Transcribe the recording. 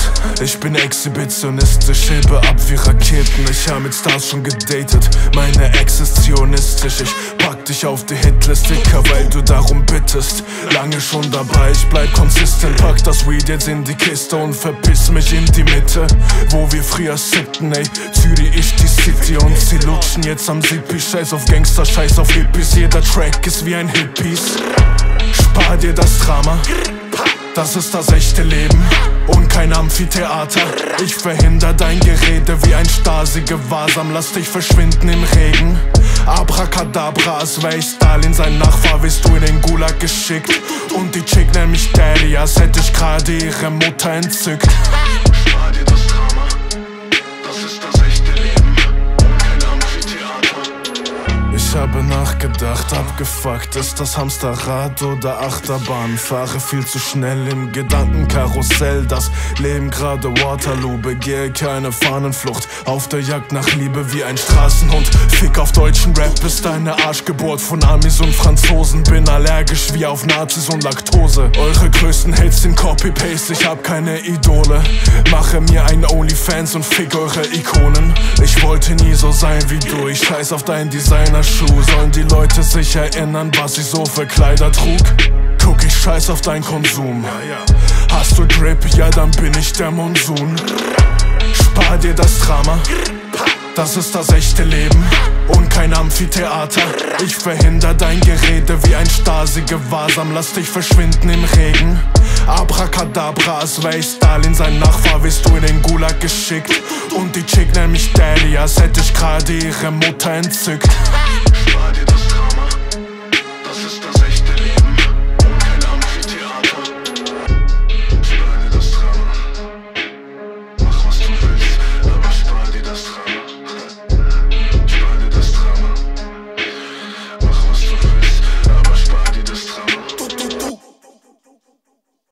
Ich bin exhibitionistisch, hebe ab wie Raketen. Ich hab mit Stars schon gedatet, meine Ex ist zionistisch. Ich pack dich auf die Hitliste, weil du darum bittest. Lange schon dabei, ich bleib consistent. Pack das Weed jetzt in die Kiste und verpiss mich in die Mitte, wo wir früher sitzen, ey. Zürich ist die City und sie lutschen jetzt am Zippi. Scheiß auf Gangster, scheiß auf Hippies. Jeder Track ist wie ein Hippies. Spar dir das Drama, das ist das echte Leben und kein Amphitheater. Ich verhinder dein Gerede wie ein Stasi-Gewahrsam. Lass dich verschwinden im Regen. Abracadabra, als wär ich Stalin, sein Nachfahr, wirst du in den Gulag geschickt. Und die Chick nennt mich Daddy, als hätte ich gerade ihre Mutter entzückt. Spar dir das Drama, das ist das echte Leben und kein Amphitheater. Ich habe nachgedacht, abgefuckt, ist das Hamsterrad oder Achterbahn? Fahre viel zu schnell im Gedankenkarussell, das Leben gerade Waterloo. Begehe keine Fahnenflucht, auf der Jagd nach Liebe wie ein Straßenhund. Fick auf deutschen Rap ist eine Arschgeburt von Amis und Franzosen. Bin allergisch wie auf Nazis und Laktose. Eure größten Hits sind Copy-Paste, ich hab keine Idole. Mache mir ein Onlyfans und fick eure Ikonen. Ich wollte nie so sein wie du, ich scheiß auf dein Designer-Schuh. Sollen die Leute sich erinnern, was ich so für Kleider trug? Guck, ich scheiß auf dein Konsum. Hast du Drip, ja dann bin ich der Monsun. Spar dir das Drama, das ist das echte Leben und kein Amphitheater. Ich verhinder dein Gerede wie ein Stasi-Gewahrsam. Lass dich verschwinden im Regen. Abracadabra, als wär ich Stalin, sein Nachfahr, wirst du in den Gulag geschickt. Und die Chick nennt mich Daddy, als hätte ich gerade ihre Mutter entzückt.